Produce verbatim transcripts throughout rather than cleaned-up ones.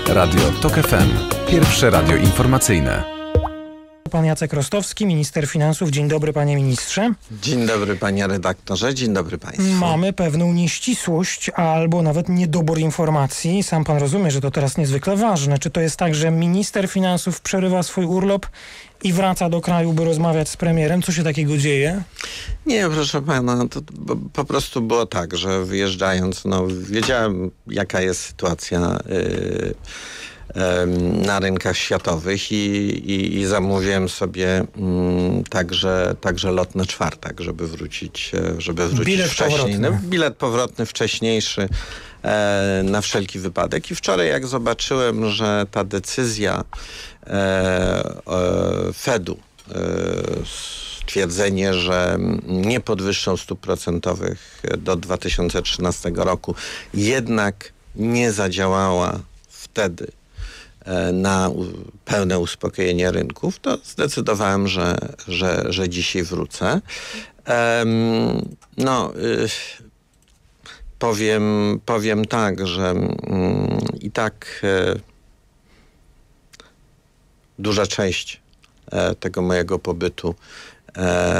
Radio Tok F M. Pierwsze radio informacyjne. Pan Jacek Rostowski, minister finansów. Dzień dobry, panie ministrze. Dzień dobry, panie redaktorze. Dzień dobry państwu. Mamy pewną nieścisłość albo nawet niedobór informacji. Sam pan rozumie, że to teraz niezwykle ważne. Czy to jest tak, że minister finansów przerywa swój urlop i wraca do kraju, by rozmawiać z premierem? Co się takiego dzieje? Nie, proszę pana, to po prostu było tak, że wyjeżdżając, no wiedziałem, jaka jest sytuacja yy, na rynkach światowych i, i, i zamówiłem sobie mm, także, także lot na czwartek, żeby wrócić, żeby wrócić bilet wcześniej. Powrotny. No, bilet powrotny wcześniejszy e, na wszelki wypadek. I wczoraj jak zobaczyłem, że ta decyzja e, e, Fedu, e, stwierdzenie, że nie podwyższą stóp procentowych do dwa tysiące trzynastego roku, jednak nie zadziałała wtedy na pełne uspokojenie rynków, to zdecydowałem, że, że, że dzisiaj wrócę. Um, no, y, powiem, powiem tak, że y, i tak y, duża część y, tego mojego pobytu y,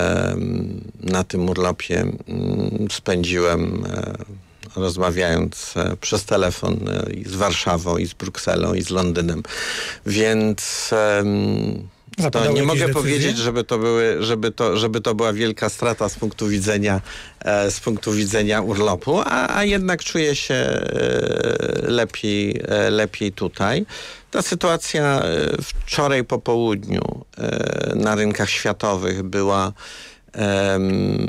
na tym urlopie y, spędziłem y, rozmawiając e, przez telefon e, i z Warszawą, i z Brukselą, i z Londynem. Więc e, to nie mogę decyzje? powiedzieć, żeby to, były, żeby, to, żeby to była wielka strata z punktu widzenia, e, z punktu widzenia urlopu, a, a jednak czuję się e, lepiej, e, lepiej tutaj. Ta sytuacja e, wczoraj po południu e, na rynkach światowych była e,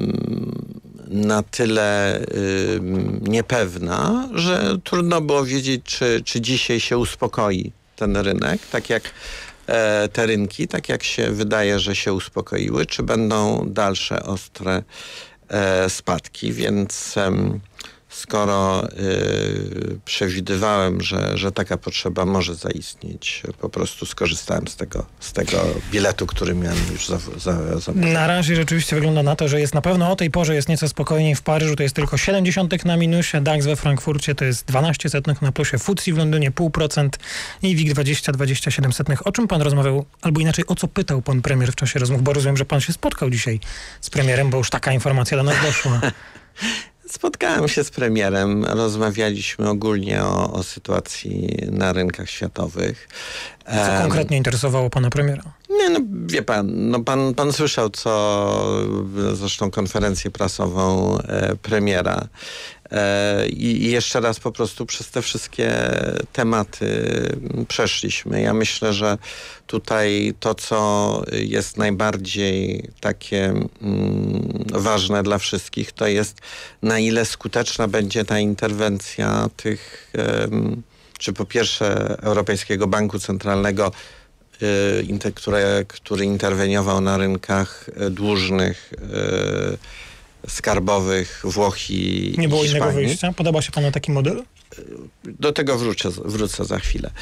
na tyle y, niepewna, że trudno było wiedzieć, czy, czy dzisiaj się uspokoi ten rynek, tak jak e, te rynki, tak jak się wydaje, że się uspokoiły, czy będą dalsze ostre e, spadki, więc em, skoro y, przewidywałem, że, że taka potrzeba może zaistnieć, po prostu skorzystałem z tego, z tego biletu, który miałem już za, za, za Na razie rzeczywiście wygląda na to, że jest na pewno o tej porze jest nieco spokojniej. W Paryżu to jest tylko siedem dziesiątych na minusie, DAX we Frankfurcie to jest dwanaście setnych na plusie, F T S E w Londynie pół procent i WIG dwadzieścia, dwadzieścia siedem setnych. O czym pan rozmawiał, albo inaczej, o co pytał pan premier w czasie rozmów? Bo rozumiem, że pan się spotkał dzisiaj z premierem, bo już taka informacja do nas doszła. Spotkałem się z premierem, rozmawialiśmy ogólnie o, o sytuacji na rynkach światowych. Co um, konkretnie interesowało pana premiera? Nie, no wie pan, no pan, pan słyszał, co zresztą konferencję prasową e, premiera. E, i, I jeszcze raz po prostu przez te wszystkie tematy przeszliśmy. Ja myślę, że tutaj to, co jest najbardziej takie mm, ważne dla wszystkich, to jest, na ile skuteczna będzie ta interwencja tych, um, czy po pierwsze Europejskiego Banku Centralnego, y, które, który interweniował na rynkach dłużnych, y, skarbowych Włoch i Nie było Hiszpanii. innego wyjścia? Podoba się panu taki model? Do tego wrócę, wrócę za chwilę.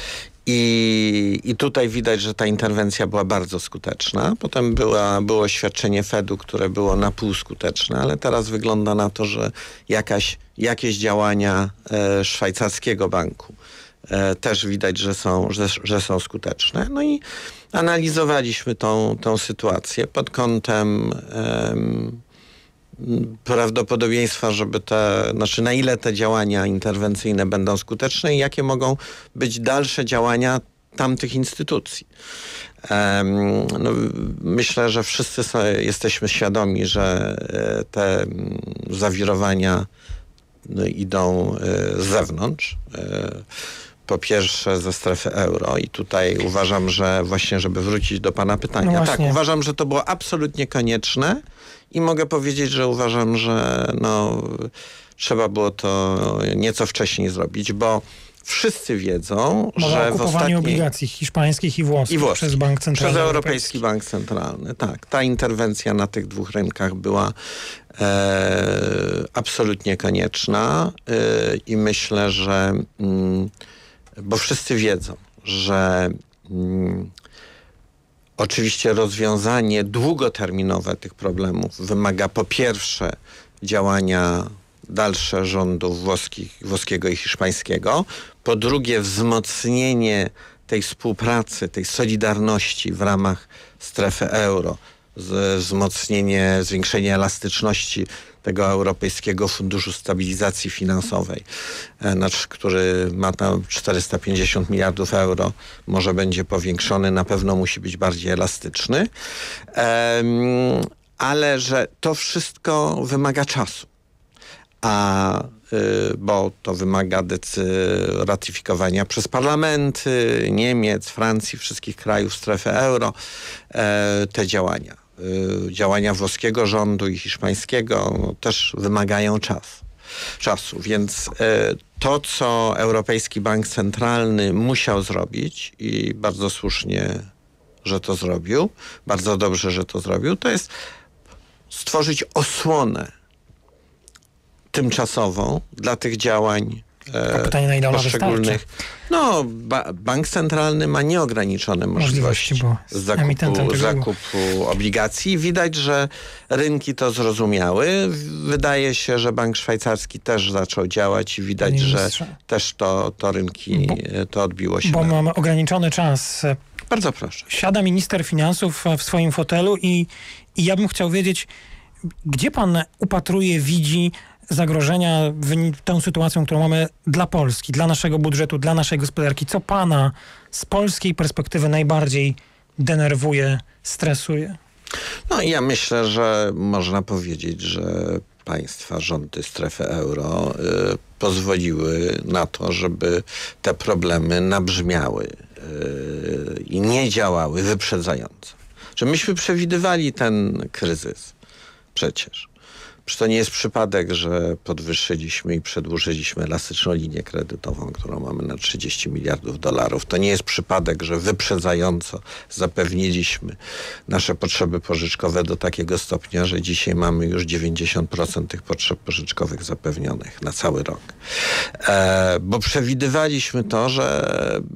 I, I tutaj widać, że ta interwencja była bardzo skuteczna. Potem była, było oświadczenie Fedu, które było na pół skuteczne, ale teraz wygląda na to, że jakaś, jakieś działania e, szwajcarskiego banku e, też widać, że są, że, że są skuteczne. No i analizowaliśmy tą, tą sytuację pod kątem em, prawdopodobieństwa, żeby te, znaczy na ile te działania interwencyjne będą skuteczne i jakie mogą być dalsze działania tamtych instytucji. Um, no, myślę, że wszyscy so, jesteśmy świadomi, że e, te m, zawirowania no, idą e, z zewnątrz. E, po pierwsze ze strefy euro i tutaj uważam, że właśnie, żeby wrócić do pana pytania. No tak, uważam, że to było absolutnie konieczne i mogę powiedzieć, że uważam, że no, trzeba było to nieco wcześniej zrobić, bo wszyscy wiedzą, Mowa że o kupowaniu w ostatniej... obligacji hiszpańskich i włoskich, I włoskich przez Bank Centralny Przez Europejski. Europejski Bank Centralny, tak. Ta interwencja na tych dwóch rynkach była e, absolutnie konieczna e, i myślę, że mm, bo wszyscy wiedzą, że mm, oczywiście rozwiązanie długoterminowe tych problemów wymaga po pierwsze działania dalsze rządów włoskich, włoskiego i hiszpańskiego. Po drugie, wzmocnienie tej współpracy, tej solidarności w ramach strefy euro. Z, wzmocnienie, zwiększenie elastyczności tego Europejskiego Funduszu Stabilizacji Finansowej, który ma tam czterysta pięćdziesiąt miliardów euro, może będzie powiększony, na pewno musi być bardziej elastyczny, ale że to wszystko wymaga czasu, a bo to wymaga decy- ratyfikowania przez parlamenty Niemiec, Francji, wszystkich krajów strefy euro, te działania. Działania włoskiego rządu i hiszpańskiego no, też wymagają czasu. czasu. Więc to, co Europejski Bank Centralny musiał zrobić i bardzo słusznie, że to zrobił, bardzo dobrze, że to zrobił, to jest stworzyć osłonę tymczasową dla tych działań A pytanie, na ile ona poszczególnych. No, ba- bank centralny ma nieograniczone możliwości, możliwości zakupu, zakupu obligacji. Widać, że rynki to zrozumiały. Wydaje się, że bank szwajcarski też zaczął działać i widać, Panie że ministrze, też to, to rynki, bo, to odbiło się. Bo na... mamy ograniczony czas. Bardzo proszę. Siada minister finansów w swoim fotelu i, i ja bym chciał wiedzieć, gdzie pan upatruje, widzi zagrożenia tą sytuacją, którą mamy dla Polski, dla naszego budżetu, dla naszej gospodarki. Co pana z polskiej perspektywy najbardziej denerwuje, stresuje? No ja myślę, że można powiedzieć, że państwa, rządy strefy euro y, pozwoliły na to, żeby te problemy nabrzmiały y, i nie działały wyprzedzająco. Że myśmy przewidywali ten kryzys przecież. Przecież to nie jest przypadek, że podwyższyliśmy i przedłużyliśmy elastyczną linię kredytową, którą mamy na trzydzieści miliardów dolarów. To nie jest przypadek, że wyprzedzająco zapewniliśmy nasze potrzeby pożyczkowe do takiego stopnia, że dzisiaj mamy już dziewięćdziesiąt procent tych potrzeb pożyczkowych zapewnionych na cały rok. E, bo przewidywaliśmy to, że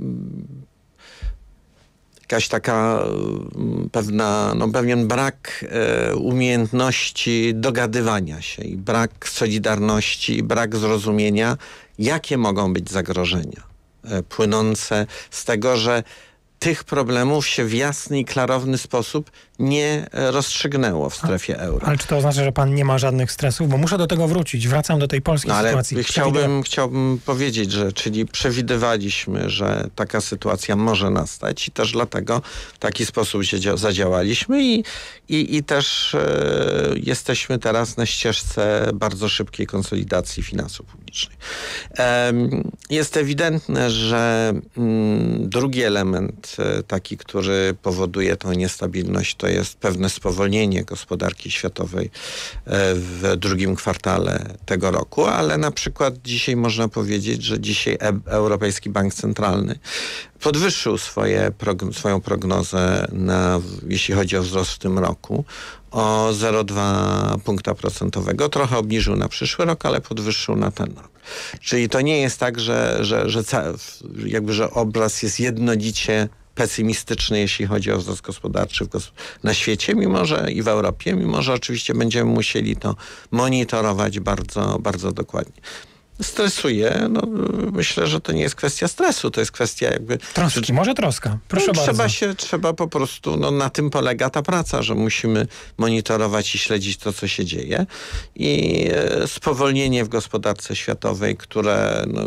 jakaś taka pewna, no pewien brak e, umiejętności dogadywania się i brak solidarności i brak zrozumienia, jakie mogą być zagrożenia e, płynące z tego, że tych problemów się w jasny i klarowny sposób nie rozstrzygnęło w strefie euro. Ale czy to oznacza, że pan nie ma żadnych stresów? Bo muszę do tego wrócić. Wracam do tej polskiej no, ale sytuacji. Chciałbym, chciałbym powiedzieć, że czyli przewidywaliśmy, że taka sytuacja może nastać i też dlatego w taki sposób się dzia- zadziałaliśmy i, i, i też e, jesteśmy teraz na ścieżce bardzo szybkiej konsolidacji finansów publicznych. E, jest ewidentne, że m, drugi element e, taki, który powoduje tą niestabilność, to jest pewne spowolnienie gospodarki światowej w drugim kwartale tego roku, ale na przykład dzisiaj można powiedzieć, że dzisiaj e- Europejski Bank Centralny podwyższył swoje prog- swoją prognozę, na, jeśli chodzi o wzrost w tym roku, o zero przecinek dwa punkta procentowego. Trochę obniżył na przyszły rok, ale podwyższył na ten rok. Czyli to nie jest tak, że, że, że, ca- jakby, że obraz jest jednolicie pesymistyczny, jeśli chodzi o wzrost gospodarczy w gos- na świecie, mimo że i w Europie, mimo że oczywiście będziemy musieli to monitorować bardzo, bardzo dokładnie. Stresuje, no myślę, że to nie jest kwestia stresu, to jest kwestia jakby... Troski, że, może troska, proszę no, bardzo. Trzeba się, trzeba po prostu, no na tym polega ta praca, że musimy monitorować i śledzić to, co się dzieje i e, spowolnienie w gospodarce światowej, które no,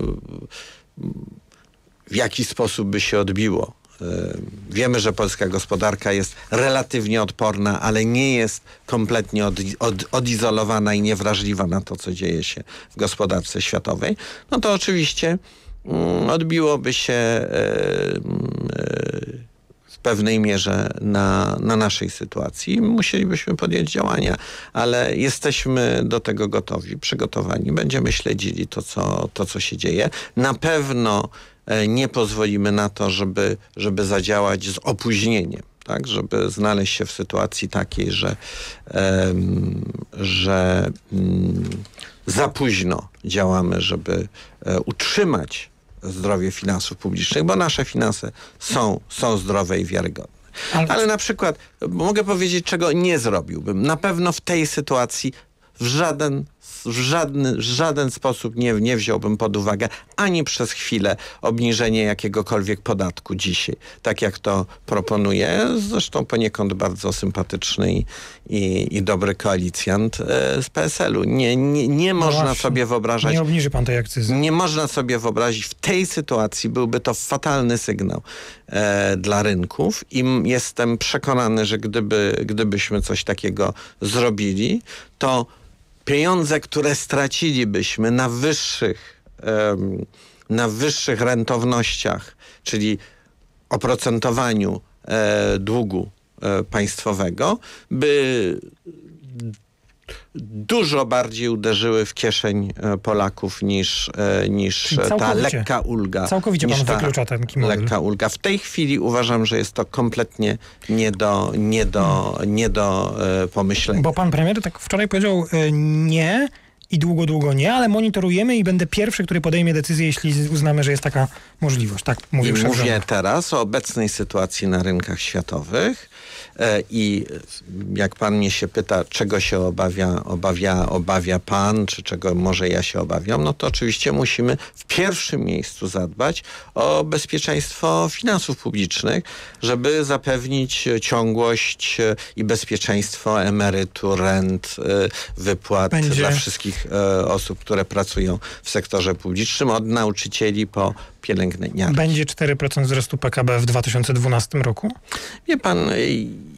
w jakiś sposób by się odbiło. Wiemy, że polska gospodarka jest relatywnie odporna, ale nie jest kompletnie od, od, odizolowana i niewrażliwa na to, co dzieje się w gospodarce światowej. No to oczywiście mm, odbiłoby się e, e, w pewnej mierze na, na naszej sytuacji. Musielibyśmy podjąć działania, ale jesteśmy do tego gotowi, przygotowani. Będziemy śledzili to, co, to, co się dzieje. Na pewno nie pozwolimy na to, żeby, żeby zadziałać z opóźnieniem, tak? Żeby znaleźć się w sytuacji takiej, że, um, że um, za późno działamy, żeby um, utrzymać zdrowie finansów publicznych, bo nasze finanse są, są zdrowe i wiarygodne. Ale... Ale na przykład mogę powiedzieć, czego nie zrobiłbym. Na pewno w tej sytuacji w żaden w żadny, w żaden sposób nie, nie wziąłbym pod uwagę ani przez chwilę obniżenie jakiegokolwiek podatku dzisiaj, tak jak to proponuje zresztą poniekąd bardzo sympatyczny i, i, i dobry koalicjant e, z P S L u. Nie, nie, nie No można właśnie. sobie wyobrażać... Nie obniży pan tej akcyzy. Nie można sobie wyobrazić, w tej sytuacji byłby to fatalny sygnał e, dla rynków i m- jestem przekonany, że gdyby, gdybyśmy coś takiego zrobili, to pieniądze, które stracilibyśmy na wyższych, em, na wyższych rentownościach, czyli oprocentowaniu e, długu e, państwowego, by dużo bardziej uderzyły w kieszeń e, Polaków niż, e, niż ta całkowicie- lekka ulga. Całkowicie niż pan ta wyklucza taki model. lekka ulga. W tej chwili uważam, że jest to kompletnie nie do, nie do, Hmm. nie do e, pomyślenia. Bo pan premier tak wczoraj powiedział y, nie i długo, długo nie, ale monitorujemy i będę pierwszy, który podejmie decyzję, jeśli uznamy, że jest taka możliwość. Tak I mówił szef mówię rządu. teraz o obecnej sytuacji na rynkach światowych e, i jak pan mnie się pyta, czego się obawia, obawia, obawia pan, czy czego może ja się obawiam, no to oczywiście musimy w pierwszym miejscu zadbać o bezpieczeństwo finansów publicznych, żeby zapewnić ciągłość e, i bezpieczeństwo emerytur, rent, e, wypłat Będzie- dla wszystkich e, osób, które pracują w sektorze publicznym, od nauczycieli po pielęgniarki. Będzie cztery procent wzrostu P K B w dwa tysiące dwunastym roku? Wie pan, y,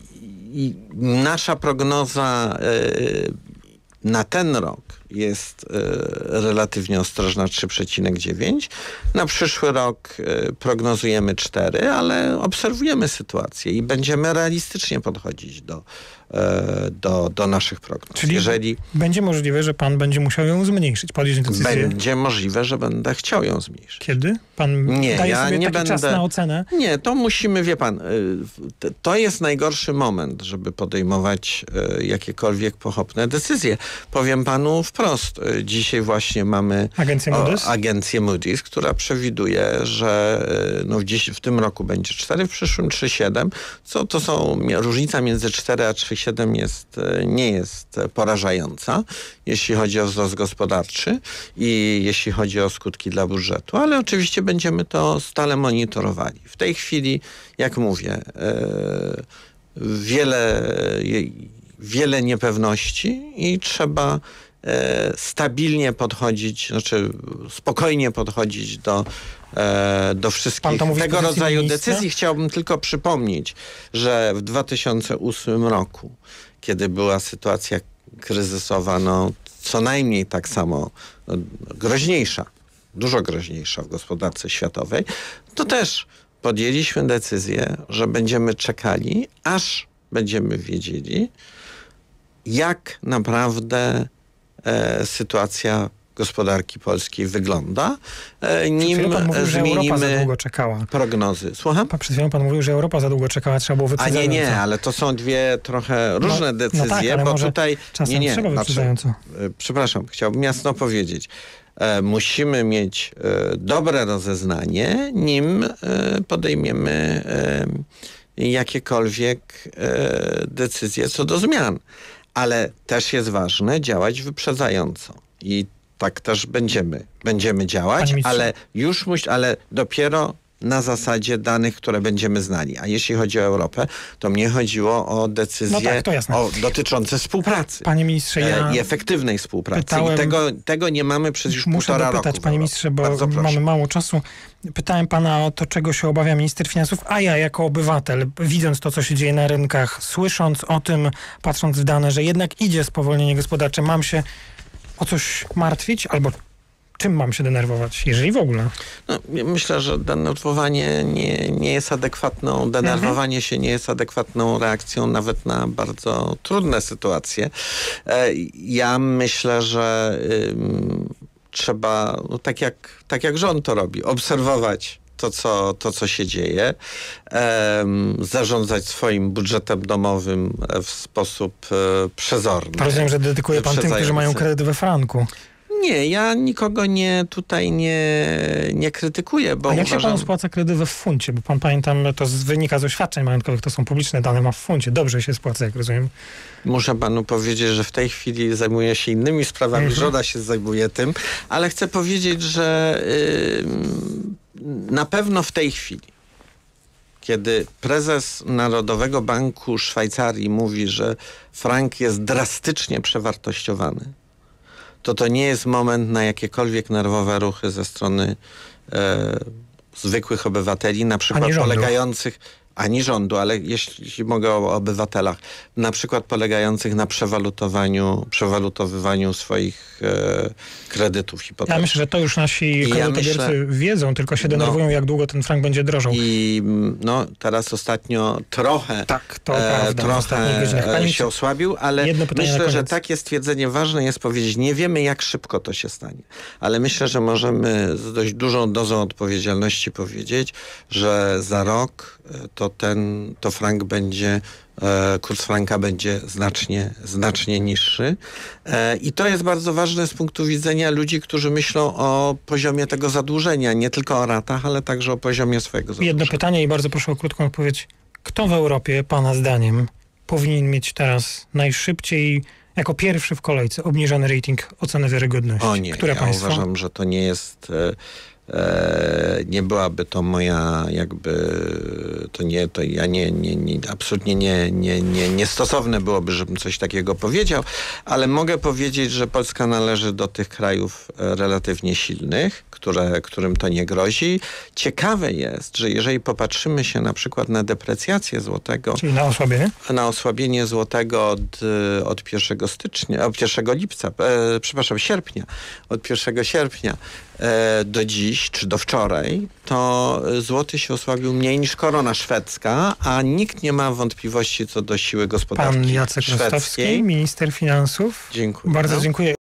y, nasza prognoza y, na ten rok jest y, relatywnie ostrożna trzy przecinek dziewięć. Na przyszły rok y, prognozujemy cztery, ale obserwujemy sytuację i będziemy realistycznie podchodzić do, y, do, do naszych prognoz. Czyli Jeżeli będzie możliwe, że pan będzie musiał ją zmniejszyć, podjąć decyzję. będzie możliwe, że będę chciał ją zmniejszyć. Kiedy? Pan Nie, daje ja sobie nie taki czas będę- na ocenę? Nie, to musimy, wie pan, y, t- to jest najgorszy moment, żeby podejmować y, jakiekolwiek pochopne decyzje. Powiem panu wprost, y, dzisiaj właśnie mamy Agencję o, Moody's? agencję Moody's, która przewiduje, że y, no, w, dziś, w tym roku będzie cztery, w przyszłym trzy przecinek siedem, co to są, mia- różnica między cztery a trzy przecinek siedem jest, y, nie jest porażająca, jeśli chodzi o wzrost gospodarczy i jeśli chodzi o skutki dla budżetu, ale oczywiście będziemy to stale monitorowali. W tej chwili, jak mówię, e, wiele, je- wiele niepewności i trzeba e, stabilnie podchodzić, znaczy spokojnie podchodzić do, e, do wszystkich Pan to mówi z tego pozycji rodzaju ministra? decyzji. Chciałbym tylko przypomnieć, że w dwa tysiące ósmym roku, kiedy była sytuacja kryzysowa, no co najmniej tak samo no, groźniejsza, dużo groźniejsza w gospodarce światowej, to też podjęliśmy decyzję, że będziemy czekali, aż będziemy wiedzieli, jak naprawdę e, sytuacja gospodarki polskiej wygląda, e, nim Przed chwilą pan mówił, że Europa za zmienimy długo czekała. prognozy. Słucham? Pan przed chwilą pan mówił, że Europa za długo czekała, trzeba było A wyprzedzająco. nie, nie, ale to są dwie trochę różne no decyzje, tak, ale bo może tutaj... czasem nie, nie, trzeba znaczy, wyprzedzająco. e, przepraszam, chciałbym jasno powiedzieć. E, musimy mieć e, dobre rozeznanie, nim e, podejmiemy e, jakiekolwiek e, decyzje co do zmian. Ale też jest ważne działać wyprzedzająco. I tak też będziemy, będziemy działać, Panie ministrze. ale już muś, ale dopiero na zasadzie danych, które będziemy znali. A jeśli chodzi o Europę, to mnie chodziło o decyzje No tak, to jasne. o, dotyczące współpracy. Panie ministrze, ja e, I efektywnej współpracy. pytałem- I tego, tego nie mamy przez już muszę półtora dopytać, roku. w panie Europie. ministrze, bo Bardzo proszę. mamy mało czasu. Pytałem pana o to, czego się obawia minister finansów, a ja jako obywatel, widząc to, co się dzieje na rynkach, słysząc o tym, patrząc w dane, że jednak idzie spowolnienie gospodarcze, mam się o coś martwić albo czym mam się denerwować, jeżeli w ogóle? No, myślę, że denerwowanie nie, nie jest adekwatną, denerwowanie Mhm. się nie jest adekwatną reakcją nawet na bardzo trudne sytuacje. E, ja myślę, że ym, trzeba, no, tak, jak, tak jak rząd to robi, obserwować to, co, to, co się dzieje, em, zarządzać swoim budżetem domowym w sposób e, przezorny. Rozumiem, że dedykuje pan tym, którzy mają Wyprzedzający. kredyt we franku. Nie, ja nikogo nie tutaj nie, nie krytykuję, bo A jak uważam... się pan spłaca kredyt we funcie? Bo pan, pamiętam, to z, wynika z oświadczeń majątkowych, to są publiczne dane, ma w funcie. Dobrze się spłaca, jak rozumiem. Muszę panu powiedzieć, że w tej chwili zajmuję się innymi sprawami, Mhm. żona się zajmuje tym, ale chcę powiedzieć, że yy, na pewno w tej chwili, kiedy prezes Narodowego Banku Szwajcarii mówi, że frank jest drastycznie przewartościowany, to to nie jest moment na jakiekolwiek nerwowe ruchy ze strony e, zwykłych obywateli, na przykład Ani rządu. polegających, ani rządu, ale jeśli, jeśli mogę o obywatelach, na przykład polegających na przewalutowaniu, przewalutowywaniu swoich e, kredytów hipotecznych. Ja myślę, że to już nasi I ja kredytobiorcy myślę- wiedzą, tylko się denerwują, No. jak długo ten frank będzie drożał. I no, teraz ostatnio trochę, Tak, to e, prawda. w ostatnich trochę godzinach. e, Panie się osłabił, ale jedno pytanie na myślę, że koniec. takie stwierdzenie ważne jest powiedzieć, nie wiemy jak szybko to się stanie, ale myślę, że możemy z dość dużą dozą odpowiedzialności powiedzieć, że za rok e, to ten, to frank będzie, e, kurs franka będzie znacznie, znacznie niższy. E, I to jest bardzo ważne z punktu widzenia ludzi, którzy myślą o poziomie tego zadłużenia, nie tylko o ratach, ale także o poziomie swojego zadłużenia. Jedno pytanie i bardzo proszę o krótką odpowiedź. Kto w Europie, pana zdaniem, powinien mieć teraz najszybciej, jako pierwszy w kolejce, obniżony rating oceny wiarygodności? O nie, Które ja państwo? uważam, że to nie jest, e, e, nie byłaby to moja jakby, to nie, to ja nie, nie, nie absolutnie nie, nie, nie, niestosowne byłoby, żebym coś takiego powiedział, ale mogę powiedzieć, że Polska należy do tych krajów e, relatywnie silnych, które, którym to nie grozi. Ciekawe jest, że jeżeli popatrzymy się na przykład na deprecjację złotego, Czyli na osłabienie? na osłabienie złotego od, y, od pierwszego stycznia, od pierwszego lipca, e, przepraszam, sierpnia, od pierwszego sierpnia e, do dziś, czy do wczoraj, to złoty się osłabił mniej niż korona szwedzka, a nikt nie ma wątpliwości co do siły gospodarki Pan Jacek szwedzkiej. Rostowski, minister finansów. Dziękuję. Bardzo dziękuję.